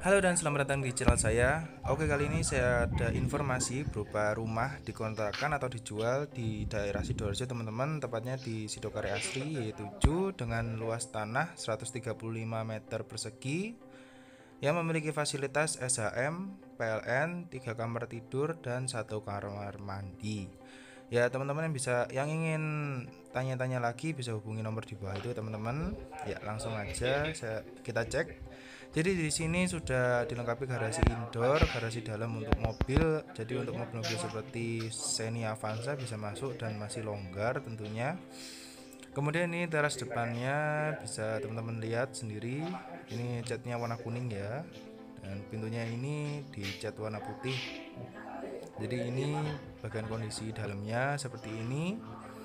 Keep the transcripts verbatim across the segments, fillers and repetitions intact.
Halo dan selamat datang di channel saya. Oke, kali ini saya ada informasi berupa rumah dikontrakan atau dijual di daerah Sidoarjo teman-teman, tepatnya di Sidokarya Asri Y tujuh dengan luas tanah seratus tiga puluh lima meter persegi yang memiliki fasilitas S H M, P L N, tiga kamar tidur dan satu kamar mandi. Ya, teman-teman yang bisa yang ingin tanya-tanya lagi bisa hubungi nomor di bawah itu, teman-teman. Ya, langsung aja saya kita cek. Jadi di sini sudah dilengkapi garasi indoor, garasi dalam untuk mobil. Jadi untuk mobil-mobil seperti Xenia Avanza bisa masuk dan masih longgar tentunya. Kemudian ini teras depannya bisa teman-teman lihat sendiri. Ini catnya warna kuning ya. Dan pintunya ini dicat warna putih. Jadi ini bagian kondisi dalamnya seperti ini.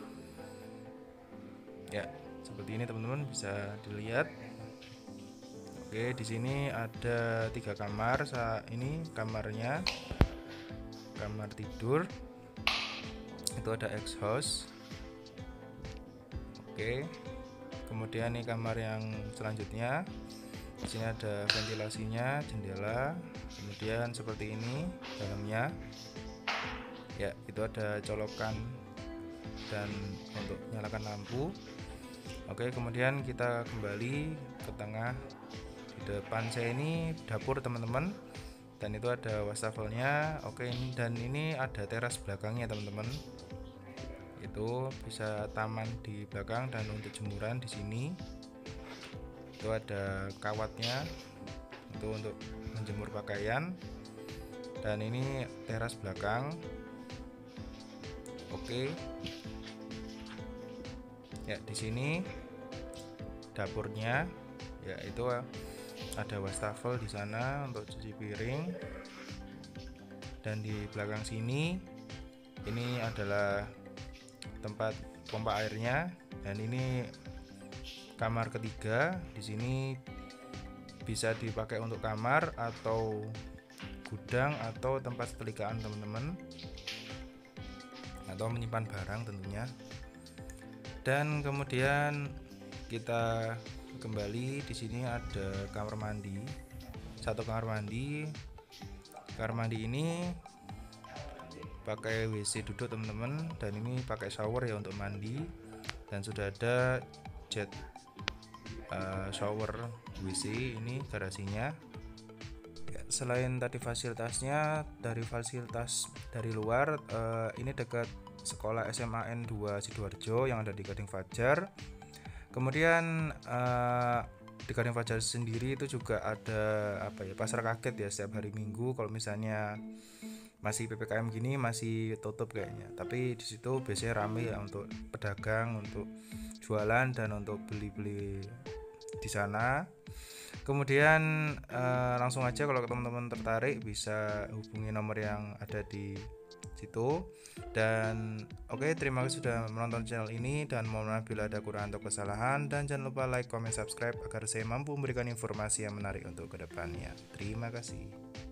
Ya, seperti ini teman-teman bisa dilihat. Oke, di sini ada tiga kamar. Ini kamarnya, kamar tidur. Itu ada exhaust. Oke. Kemudian ini kamar yang selanjutnya. Di sini ada ventilasinya, jendela. Kemudian seperti ini dalamnya. Ya, itu ada colokan dan untuk nyalakan lampu. Oke, kemudian kita kembali ke tengah. Di depan saya ini dapur teman-teman, dan itu ada wastafelnya. Oke, ini dan ini ada teras belakangnya teman-teman. Itu bisa taman di belakang dan untuk jemuran di sini. Itu ada kawatnya itu untuk menjemur pakaian. Dan ini teras belakang. Oke. Ya, di sini dapurnya, ya itu ada wastafel di sana untuk cuci piring. Dan di belakang sini ini adalah tempat pompa airnya, dan ini kamar ketiga. Di sini bisa dipakai untuk kamar atau gudang atau tempat setelikaan teman-teman, atau menyimpan barang tentunya. Dan kemudian kita kembali, di sini ada kamar mandi, satu kamar mandi. Kamar mandi ini pakai W C duduk teman-teman, dan ini pakai shower ya untuk mandi, dan sudah ada jet uh, shower W C. Ini garasinya. Ya, selain tadi fasilitasnya, dari fasilitas dari luar, uh, ini dekat sekolah S M A N dua Sidoarjo yang ada di Gading Fajar. Kemudian uh, di Gading Fajar sendiri itu juga ada apa ya, pasar kaget ya setiap hari Minggu. Kalau misalnya masih P P K M gini masih tutup kayaknya, tapi di situ biasanya rame ya untuk pedagang, untuk jualan dan untuk beli-beli di sana. Kemudian uh, langsung aja kalau teman-teman tertarik bisa hubungi nomor yang ada di situ. Dan oke, okay, terima kasih sudah menonton channel ini, dan mohon maaf bila ada kurang atau kesalahan, dan jangan lupa like, comment, subscribe agar saya mampu memberikan informasi yang menarik untuk kedepannya. Terima kasih.